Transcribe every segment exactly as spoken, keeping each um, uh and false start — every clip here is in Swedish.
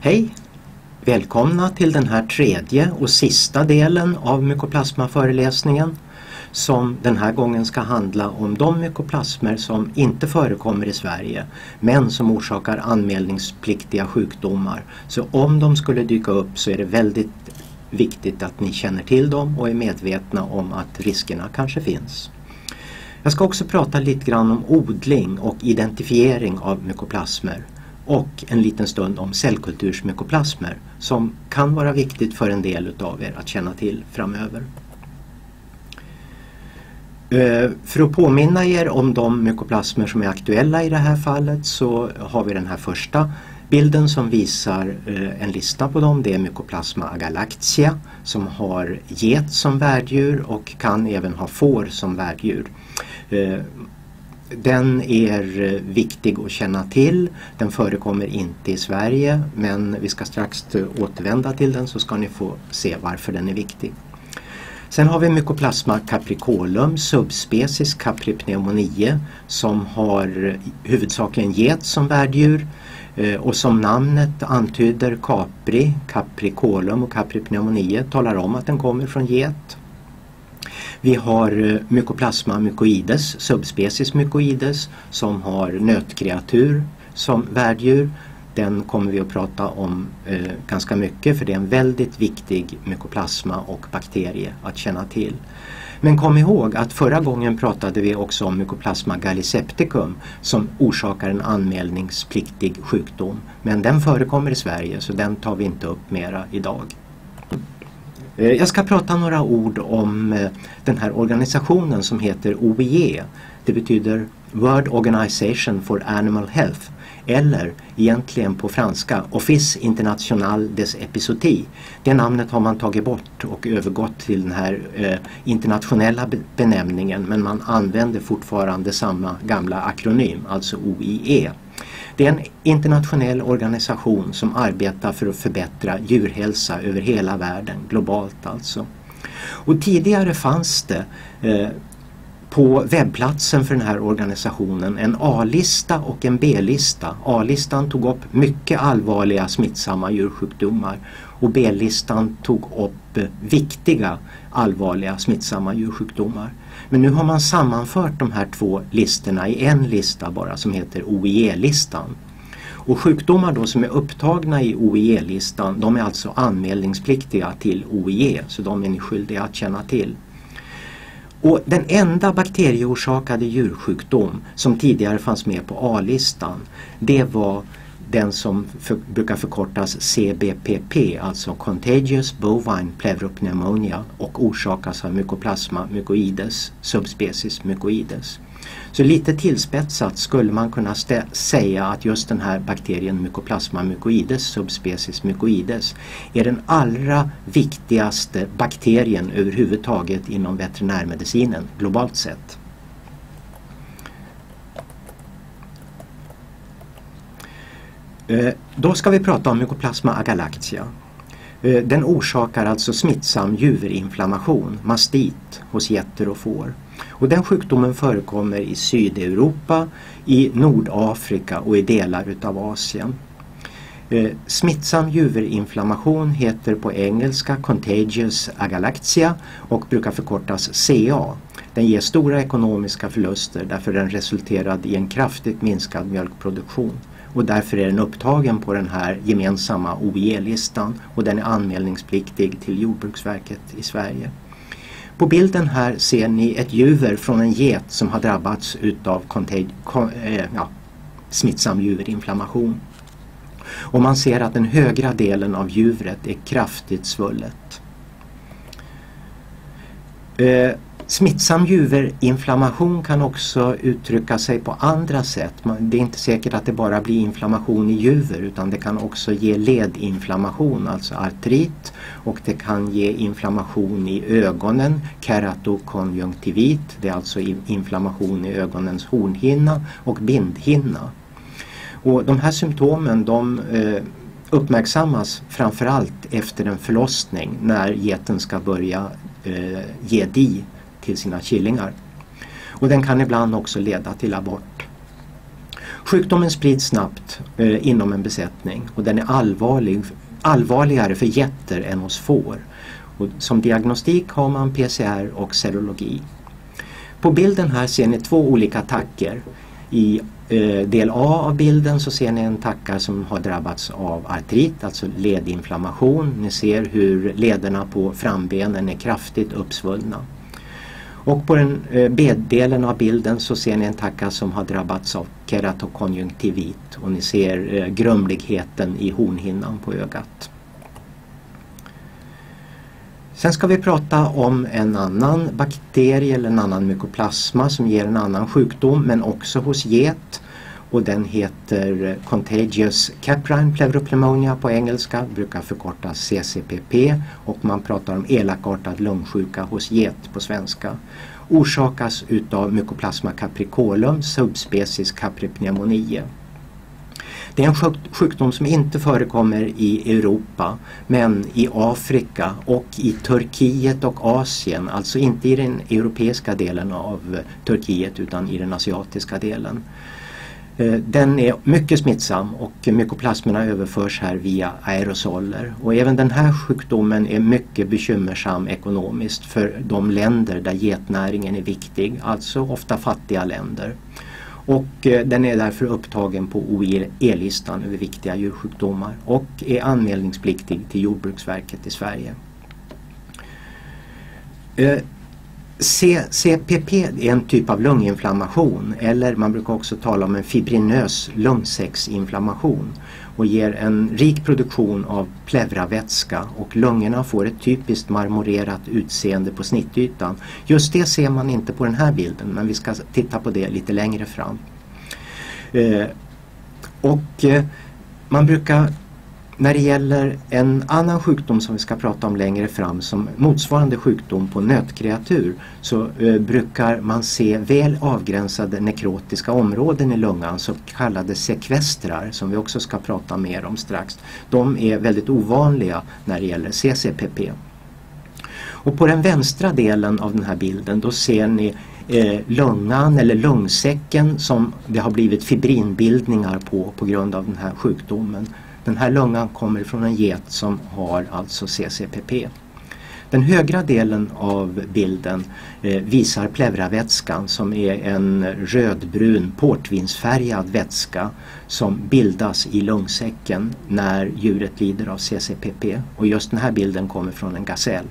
Hej! Välkomna till den här tredje och sista delen av mykoplasma-föreläsningen som den här gången ska handla om de mykoplasmer som inte förekommer i Sverige men som orsakar anmälningspliktiga sjukdomar. Så om de skulle dyka upp så är det väldigt viktigt att ni känner till dem och är medvetna om att riskerna kanske finns. Jag ska också prata lite grann om odling och identifiering av mykoplasmer och en liten stund om cellkultursmykoplasmer som kan vara viktigt för en del av er att känna till framöver. För att påminna er om de mykoplasmer som är aktuella i det här fallet så har vi den här första bilden som visar en lista på dem. Det är Mycoplasma agalactia som har get som värddjur och kan även ha får som värddjur. Den är viktig att känna till. Den förekommer inte i Sverige men vi ska strax återvända till den så ska ni få se varför den är viktig. Sen har vi Mycoplasma capricolum, subspecies Capripneumoniae som har huvudsakligen get som värddjur och som namnet antyder capri, capricolum och Capripneumoniae talar om att den kommer från get. Vi har Mycoplasma mycoides, subspecies mycoides som har nötkreatur som värddjur. Den kommer vi att prata om eh, ganska mycket för det är en väldigt viktig mykoplasma och bakterie att känna till. Men kom ihåg att förra gången pratade vi också om Mycoplasma gallisepticum som orsakar en anmälningspliktig sjukdom. Men den förekommer i Sverige så den tar vi inte upp mera idag. Eh, jag ska prata några ord om eh, den här organisationen som heter O I E. Det betyder World Organization for Animal Health. Eller egentligen på franska Office International des Epizooties. Det namnet har man tagit bort och övergått till den här eh, internationella benämningen men man använder fortfarande samma gamla akronym, alltså O I E. Det är en internationell organisation som arbetar för att förbättra djurhälsa över hela världen, globalt alltså. Och tidigare fanns det eh, på webbplatsen för den här organisationen en A-lista och en B-lista. A-listan tog upp mycket allvarliga smittsamma djursjukdomar och B-listan tog upp viktiga allvarliga smittsamma djursjukdomar. Men nu har man sammanfört de här två listorna i en lista bara som heter O I E-listan. Och sjukdomar då som är upptagna i O I E-listan de är alltså anmälningspliktiga till O I E så de är ni skyldiga att känna till. Och den enda bakterieorsakade djursjukdom som tidigare fanns med på A-listan det var den som för, brukar förkortas C B P P, alltså Contagious Bovine Pleuropneumonia och orsakas av Mycoplasma mycoides, subspecies mycoides. Så lite tillspetsat skulle man kunna säga att just den här bakterien Mycoplasma mycoides, subspecies mycoides, är den allra viktigaste bakterien överhuvudtaget inom veterinärmedicinen globalt sett. Då ska vi prata om Mycoplasma agalactia. Den orsakar alltså smittsam juverinflammation, mastit, hos getter och får. Och den sjukdomen förekommer i Sydeuropa, i Nordafrika och i delar utav Asien. Eh, smittsam juverinflammation heter på engelska Contagious agalactia och brukar förkortas C A. Den ger stora ekonomiska förluster därför den resulterade i en kraftigt minskad mjölkproduktion. Och därför är den upptagen på den här gemensamma O I E-listan och den är anmälningspliktig till Jordbruksverket i Sverige. På bilden här ser ni ett juver från en get som har drabbats utav äh, ja, smittsam juverinflammation. Och man ser att den högra delen av juvret är kraftigt svullet. Eh, Smittsam juverinflammation kan också uttrycka sig på andra sätt. Det är inte säkert att det bara blir inflammation i juver utan det kan också ge ledinflammation, alltså artrit, och det kan ge inflammation i ögonen, keratokonjunktivit, det är alltså inflammation i ögonens hornhinna och bindhinna. Och de här symptomen de eh, uppmärksammas framförallt efter en förlossning när geten ska börja eh, ge di till sina killingar. Och den kan ibland också leda till abort. Sjukdomen sprids snabbt eh, inom en besättning och den är allvarlig, allvarligare för getter än hos får. Och som diagnostik har man P C R och serologi. På bilden här ser ni två olika attacker. I eh, del A av bilden så ser ni en tacka som har drabbats av artrit, alltså ledinflammation. Ni ser hur lederna på frambenen är kraftigt uppsvullna. Och på den eh, B-delen av bilden så ser ni en tacka som har drabbats av keratokonjunktivit och ni ser eh, grumligheten i hornhinnan på ögat. Sen ska vi prata om en annan bakterie eller en annan mykoplasma som ger en annan sjukdom men också hos get. Och den heter Contagious Caprine Pleuropneumonia på engelska, brukar förkortas C C P P och man pratar om elakartad lungsjuka hos get på svenska. Orsakas utav Mycoplasma capricolum, subspecies Capripneumoniae. Det är en sjukdom som inte förekommer i Europa men i Afrika och i Turkiet och Asien, alltså inte i den europeiska delen av Turkiet utan i den asiatiska delen. Den är mycket smittsam och mykoplasmerna överförs här via aerosoler. Och även den här sjukdomen är mycket bekymmersam ekonomiskt för de länder där getnäringen är viktig, alltså ofta fattiga länder. Och den är därför upptagen på O I E-listan över viktiga djursjukdomar och är anmälningspliktig till Jordbruksverket i Sverige. C C P P är en typ av lunginflammation eller man brukar också tala om en fibrinös lungsäcksinflammation och ger en rik produktion av pleuravätska och lungorna får ett typiskt marmorerat utseende på snittytan. Just det ser man inte på den här bilden men vi ska titta på det lite längre fram. Eh, och eh, man brukar När det gäller en annan sjukdom som vi ska prata om längre fram som motsvarande sjukdom på nötkreatur så eh, brukar man se väl avgränsade nekrotiska områden i lungan, så kallade sekvestrar som vi också ska prata mer om strax. De är väldigt ovanliga när det gäller C C P P. Och på den vänstra delen av den här bilden då ser ni eh, lungan eller lungsäcken som det har blivit fibrinbildningar på på grund av den här sjukdomen. Den här lungan kommer från en get som har alltså C C P P. Den högra delen av bilden eh, visar pleuravätskan som är en rödbrun portvinsfärgad vätska som bildas i lungsäcken när djuret lider av C C P P. Och just den här bilden kommer från en gasell.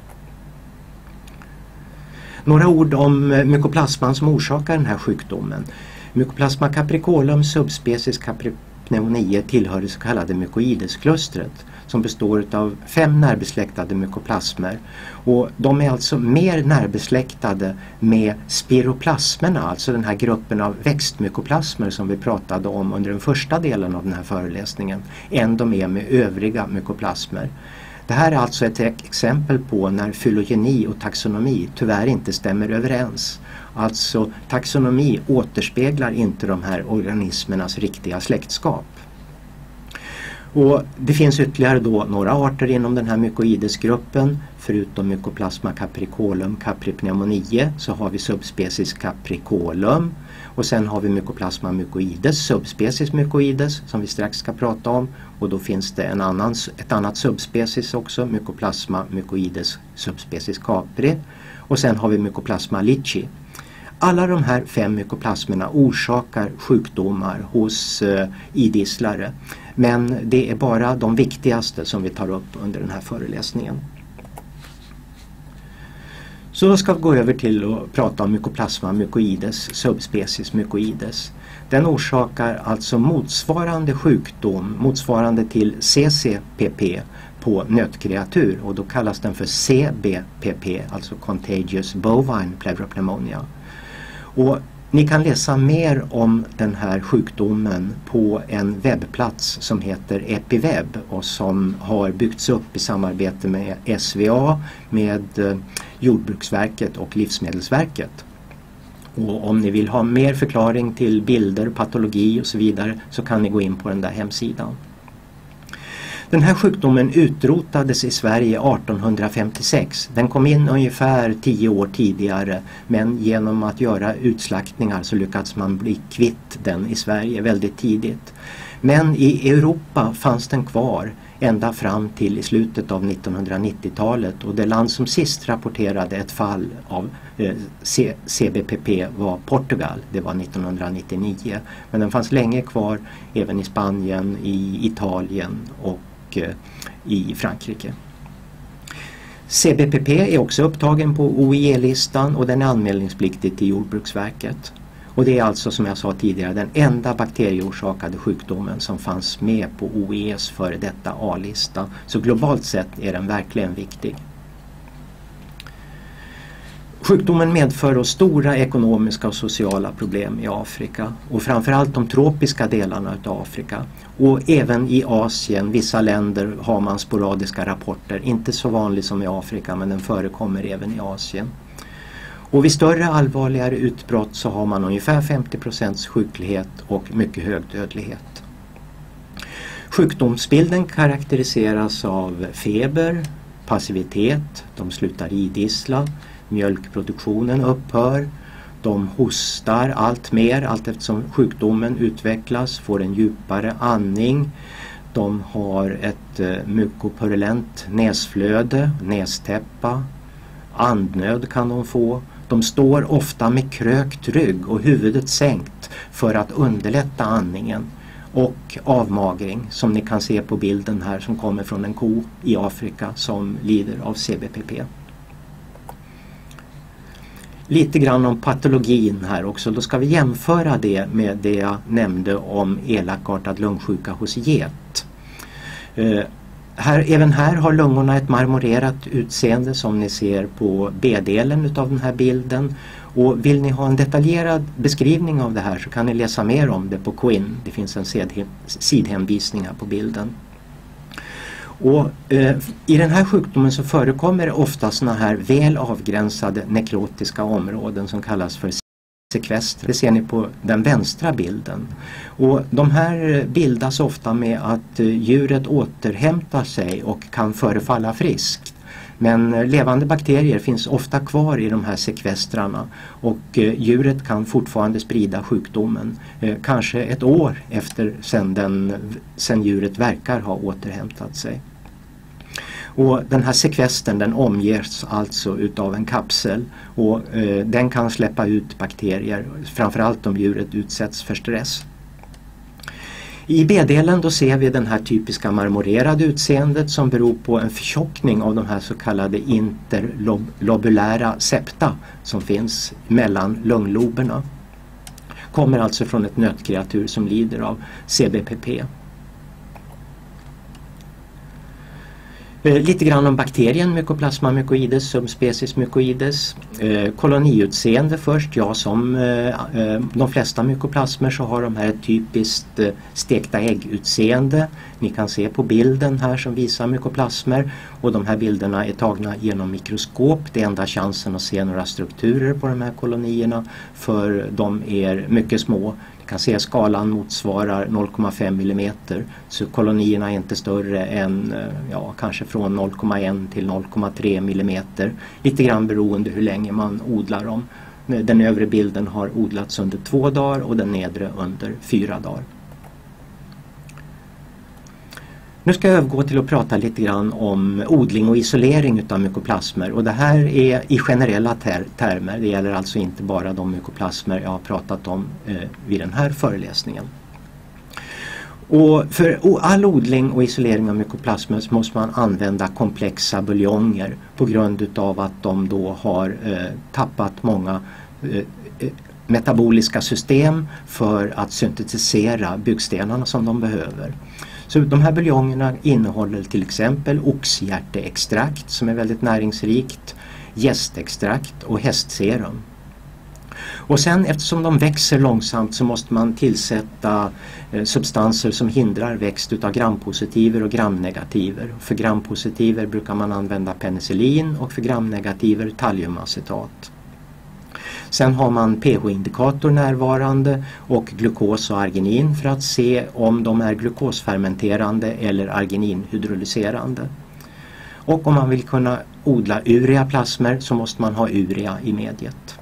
Några ord om mykoplasman som orsakar den här sjukdomen. Mycoplasma capricolum subspecies Capripneumoniae tillhör det så kallade mykoidesklustret som består av fem närbesläktade mykoplasmer. Och de är alltså mer närbesläktade med spiroplasmerna, alltså den här gruppen av växtmykoplasmer som vi pratade om under den första delen av den här föreläsningen, än de är med övriga mykoplasmer. Det här är alltså ett exempel på när fylogeni och taxonomi tyvärr inte stämmer överens. Alltså taxonomi återspeglar inte de här organismernas riktiga släktskap. Och det finns ytterligare då några arter inom den här mykoidesgruppen. Förutom Mycoplasma capricolum Capripneumoniae så har vi subspecies Capricolum. Och sen har vi Mycoplasma mycoides, subspecies mycoides som vi strax ska prata om. Och då finns det en annan, ett annat subspecies också, Mycoplasma mycoides subspecies Capri. Och sen har vi Mycoplasma litchi. Alla de här fem mykoplasmerna orsakar sjukdomar hos eh, idisslare. Men det är bara de viktigaste som vi tar upp under den här föreläsningen. Så då ska vi gå över till att prata om Mycoplasma mycoides, subspecies mycoides. Den orsakar alltså motsvarande sjukdom, motsvarande till C C P P på nötkreatur och då kallas den för C B P P, alltså Contagious Bovine Pleuropneumonia. Och ni kan läsa mer om den här sjukdomen på en webbplats som heter EpiWeb och som har byggts upp i samarbete med S V A, med Jordbruksverket och Livsmedelsverket. Och om ni vill ha mer förklaring till bilder, patologi och så vidare så kan ni gå in på den där hemsidan. Den här sjukdomen utrotades i Sverige artonhundrafemtiosex. Den kom in ungefär tio år tidigare, men genom att göra utslaktningar så lyckades man bli kvitt den i Sverige väldigt tidigt. Men i Europa fanns den kvar ända fram till i slutet av nittonhundranittiotalet, och det land som sist rapporterade ett fall av eh, C B P P var Portugal. Det var nittonhundranittionio. Men den fanns länge kvar även i Spanien, i Italien och eh, i Frankrike. C B P P är också upptagen på O I E-listan och den är anmälningspliktig till Jordbruksverket. Och det är alltså, som jag sa tidigare, den enda bakterieorsakade sjukdomen som fanns med på O I E:s före detta A-lista. Så globalt sett är den verkligen viktig. Sjukdomen medför då stora ekonomiska och sociala problem i Afrika, och framförallt de tropiska delarna av Afrika. Och även i Asien, vissa länder har man sporadiska rapporter, inte så vanligt som i Afrika, men den förekommer även i Asien. Och vid större allvarligare utbrott så har man ungefär femtio procent sjuklighet och mycket hög dödlighet. Sjukdomsbilden karaktäriseras av feber, passivitet, de slutar idissla, mjölkproduktionen upphör, de hostar allt mer allt eftersom sjukdomen utvecklas, får en djupare andning, de har ett eh, mykopurulent näsflöde, nästäppa, andnöd kan de få. De står ofta med krökt rygg och huvudet sänkt för att underlätta andningen, och avmagring som ni kan se på bilden här som kommer från en ko i Afrika som lider av C B P P. Lite grann om patologin här också. Då ska vi jämföra det med det jag nämnde om elakartad lungsjuka hos get. Eh, Här, även här har lungorna ett marmorerat utseende som ni ser på B-delen av den här bilden. Och vill ni ha en detaljerad beskrivning av det här så kan ni läsa mer om det på Quinn. Det finns en sidhänvisning här på bilden. Och, eh, i den här sjukdomen så förekommer det ofta såna här väl avgränsade nekrotiska områden som kallas för sekvester. Det ser ni på den vänstra bilden. Och de här bildas ofta med att djuret återhämtar sig och kan förefalla friskt. Men levande bakterier finns ofta kvar i de här sekvestrarna, och djuret kan fortfarande sprida sjukdomen. Kanske ett år efter sedan, den, sedan djuret verkar ha återhämtat sig. Och den här sekvestern den omges alltså utav en kapsel, och eh, den kan släppa ut bakterier, framförallt om djuret utsätts för stress. I B-delen då ser vi den här typiska marmorerade utseendet som beror på en förtjockning av de här så kallade interlobulära septa som finns mellan lungloberna. Kommer alltså från ett nötkreatur som lider av C B P P. Lite grann om bakterien Mycoplasma mycoides, subspecies mycoides. Eh, koloniutseende först. Ja, som eh, de flesta mykoplasmer så har de här ett typiskt eh, stekta äggutseende. Ni kan se på bilden här som visar mykoplasmer, och de här bilderna är tagna genom mikroskop. Det är enda chansen att se några strukturer på de här kolonierna, för de är mycket små. Ni kan se att skalan motsvarar noll komma fem millimeter, så kolonierna är inte större än ja, kanske från noll komma ett till noll komma tre millimeter. Lite grann beroende hur länge man odlar dem. Den övre bilden har odlats under två dagar och den nedre under fyra dagar. Nu ska jag övergå till att prata lite grann om odling och isolering utav mykoplasmer, och det här är i generella ter termer. Det gäller alltså inte bara de mykoplasmer jag har pratat om eh, vid den här föreläsningen. Och för all odling och isolering av mykoplasmer så måste man använda komplexa buljonger på grund utav att de då har eh, tappat många eh, metaboliska system för att syntetisera byggstenarna som de behöver. Så de här buljongerna innehåller till exempel oxhjärteextrakt som är väldigt näringsrikt, jästextrakt och hästserum. Och sen eftersom de växer långsamt så måste man tillsätta eh, substanser som hindrar växt utav grampositiver och gramnegativer. För grampositiver brukar man använda penicillin och för gramnegativer thalliumacetat. Sen har man pH-indikator närvarande och glukos och arginin för att se om de är glukosfermenterande eller argininhydrolyserande. Och om man vill kunna odla ureaplasmer så måste man ha urea i mediet.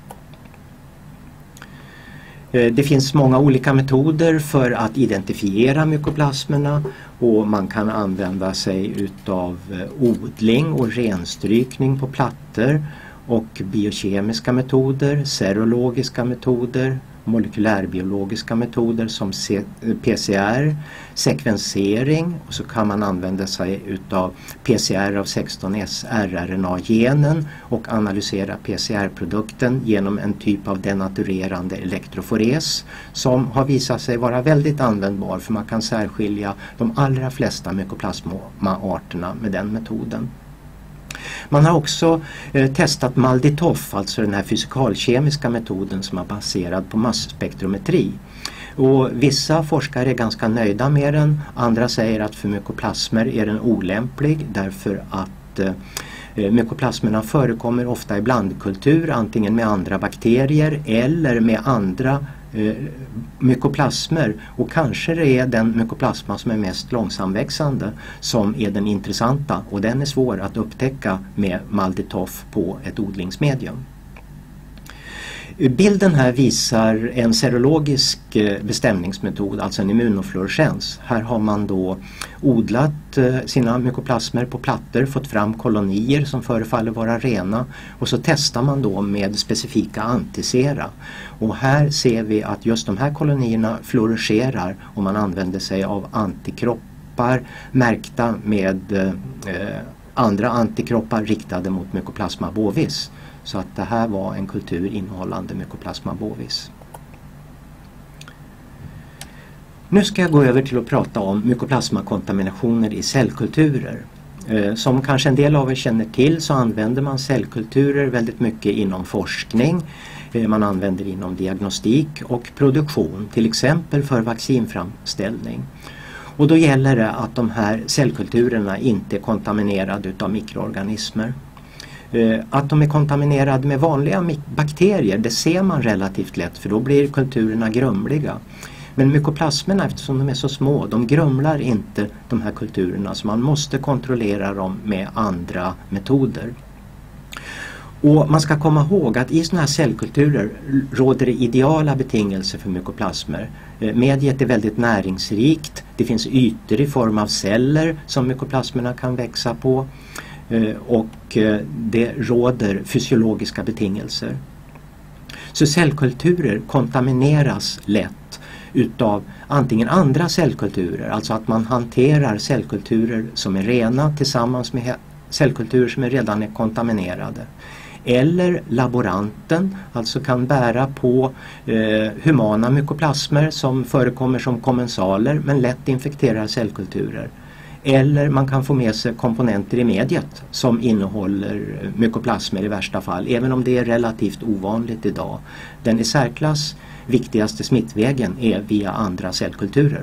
Det finns många olika metoder för att identifiera mykoplasmerna och man kan använda sig utav odling och renstrykning på plattor och biokemiska metoder, serologiska metoder, molekylärbiologiska metoder som P C R, sekvensering och så kan man använda sig utav P C R av sexton S R R N A-genen och analysera P C R-produkten genom en typ av denaturerande elektrofores som har visat sig vara väldigt användbar för man kan särskilja de allra flesta mykoplasma-arterna med den metoden. Man har också eh, testat MALDI-TOF, alltså den här fysikalkemiska metoden som är baserad på masspektrometri. Och vissa forskare är ganska nöjda med den, andra säger att för mykoplasmer är den olämplig därför att eh, mykoplasmerna förekommer ofta i blandkultur, antingen med andra bakterier eller med andra eh, mykoplasmer och kanske det är den mykoplasma som är mest långsamväxande som är den intressanta och den är svår att upptäcka med MALDI-TOF på ett odlingsmedium. Bilden här visar en serologisk bestämningsmetod, alltså en immunofluorescens. Här har man då odlat sina mykoplasmer på plattor, fått fram kolonier som förefaller vara rena och så testar man då med specifika antisera. Och här ser vi att just de här kolonierna fluoreserar om man använder sig av antikroppar märkta med eh, andra antikroppar riktade mot Mycoplasma bovis. Så att det här var en kultur innehållande Mycoplasma bovis. Nu ska jag gå över till att prata om mykoplasmakontaminationer i cellkulturer. Eh, som kanske en del av er känner till så använder man cellkulturer väldigt mycket inom forskning. Eh, man använder inom diagnostik och produktion, till exempel för vaccinframställning. Och då gäller det att de här cellkulturerna inte är kontaminerade utav mikroorganismer. Att de är kontaminerade med vanliga bakterier, det ser man relativt lätt för då blir kulturerna grumliga. Men mykoplasmerna, eftersom de är så små, de grumlar inte de här kulturerna så man måste kontrollera dem med andra metoder. Och man ska komma ihåg att i sådana här cellkulturer råder det ideala betingelser för mykoplasmer. Mediet är väldigt näringsrikt, det finns ytor i form av celler som mykoplasmerna kan växa på. Och det råder fysiologiska betingelser. Så cellkulturer kontamineras lätt utav antingen andra cellkulturer, alltså att man hanterar cellkulturer som är rena tillsammans med cellkulturer som redan är kontaminerade. Eller laboranten, alltså kan bära på eh, humana mykoplasmer som förekommer som kommensaler men lätt infekterar cellkulturer. Eller man kan få med sig komponenter i mediet som innehåller mykoplasmer i värsta fall, även om det är relativt ovanligt idag. Den i särklass viktigaste smittvägen är via andra cellkulturer.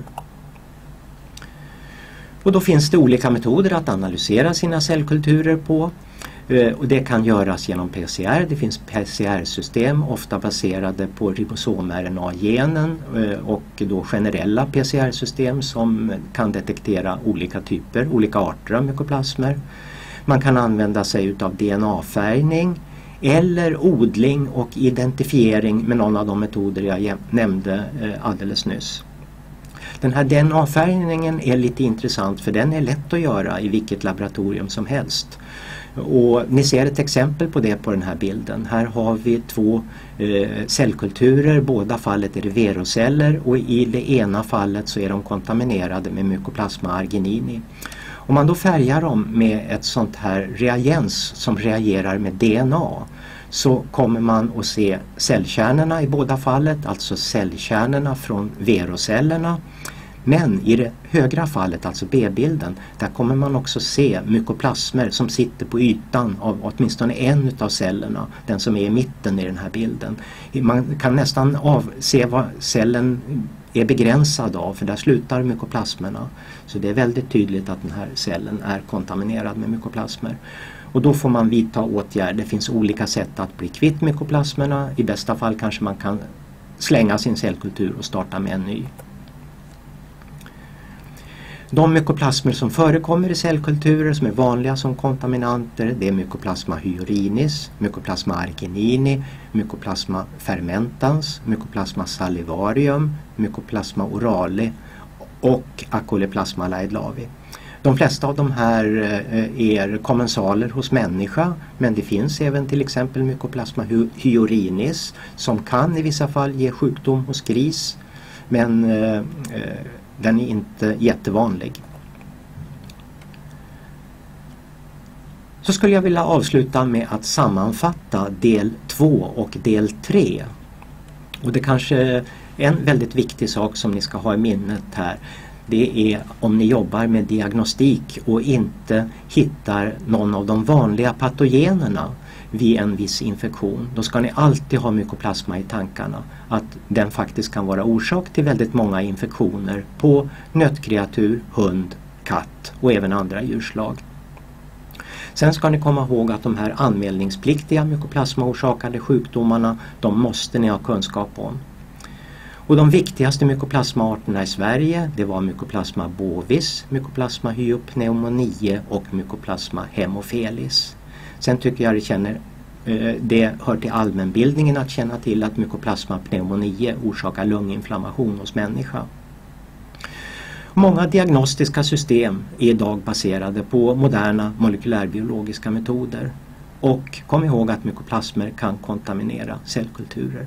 Och då finns det olika metoder att analysera sina cellkulturer på. Och det kan göras genom P C R. Det finns P C R-system ofta baserade på ribosom-R N A-genen och då generella P C R-system som kan detektera olika typer, olika arter av mykoplasmer. Man kan använda sig av D N A-färgning eller odling och identifiering med någon av de metoder jag nämnde alldeles nyss. Den här D N A-färgningen är lite intressant för den är lätt att göra i vilket laboratorium som helst. Och ni ser ett exempel på det på den här bilden. Här har vi två eh, cellkulturer, båda fallet är det veroceller och i det ena fallet så är de kontaminerade med Mycoplasma arginini. Om man då färgar dem med ett sånt här reagens som reagerar med D N A så kommer man att se cellkärnorna i båda fallet, alltså cellkärnorna från verocellerna. Men i det högra fallet, alltså B-bilden, där kommer man också se mykoplasmer som sitter på ytan av åtminstone en av cellerna, den som är i mitten i den här bilden. Man kan nästan av, se vad cellen är begränsad av, för där slutar mykoplasmerna. Så det är väldigt tydligt att den här cellen är kontaminerad med mykoplasmer. Och då får man vidta åtgärder. Det finns olika sätt att bli kvitt mykoplasmerna. I bästa fall kanske man kan slänga sin cellkultur och starta med en ny. De mykoplasmer som förekommer i cellkulturer som är vanliga som kontaminanter, det är Mycoplasma hyorinis, Mycoplasma arginini, Mycoplasma fermentans, Mycoplasma salivarium, Mycoplasma orale och Acoleplasma laidlavi. De flesta av de här är kommensaler hos människa, men det finns även till exempel Mycoplasma hyorinis som kan i vissa fall ge sjukdom hos gris, men eh, den är inte jättevanlig. Så skulle jag vilja avsluta med att sammanfatta del två och del tre. Och det kanske en väldigt viktig sak som ni ska ha i minnet här. Det är om ni jobbar med diagnostik och inte hittar någon av de vanliga patogenerna vid en viss infektion. Då ska ni alltid ha mykoplasma i tankarna. Att den faktiskt kan vara orsak till väldigt många infektioner på nötkreatur, hund, katt och även andra djurslag. Sen ska ni komma ihåg att de här anmälningspliktiga mykoplasmaorsakade sjukdomarna, de måste ni ha kunskap om. Och de viktigaste mykoplasmaarterna i Sverige, det var Mycoplasma bovis, Mycoplasma hyopneumoniae och Mycoplasma haemophilus. Sen tycker jag det, känner, det hör till allmänbildningen att känna till att Mycoplasma pneumoniae orsakar lunginflammation hos människa. Många diagnostiska system är idag baserade på moderna molekylärbiologiska metoder. Och kom ihåg att mykoplasmer kan kontaminera cellkulturer.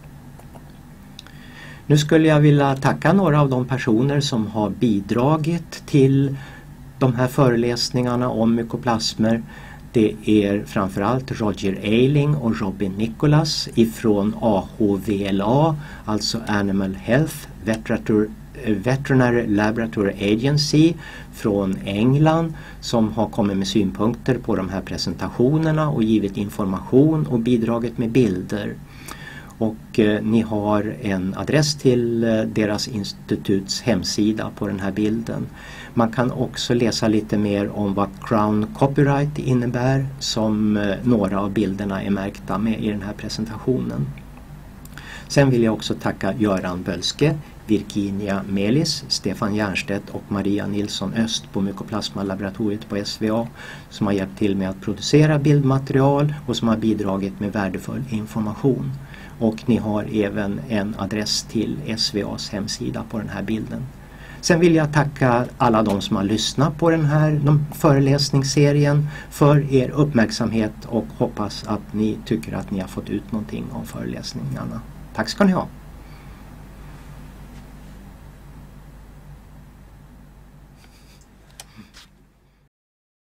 Nu skulle jag vilja tacka några av de personer som har bidragit till de här föreläsningarna om mykoplasmer. Det är framförallt Roger Eiling och Robin Nicholas ifrån A H V L A, alltså Animal Health Veterinary Laboratory Agency från England, som har kommit med synpunkter på de här presentationerna och givit information och bidragit med bilder. Och eh, ni har en adress till eh, deras instituts hemsida på den här bilden. Man kan också läsa lite mer om vad Crown Copyright innebär, som eh, några av bilderna är märkta med i den här presentationen. Sen vill jag också tacka Göran Bölske, Virginia Melis, Stefan Järnstedt och Maria Nilsson Öst på Mykoplasma-laboratoriet på S V A, som har hjälpt till med att producera bildmaterial och som har bidragit med värdefull information. Och ni har även en adress till S V A:s hemsida på den här bilden. Sen vill jag tacka alla de som har lyssnat på den här de föreläsningsserien för er uppmärksamhet och hoppas att ni tycker att ni har fått ut någonting av föreläsningarna. Tack ska ni ha!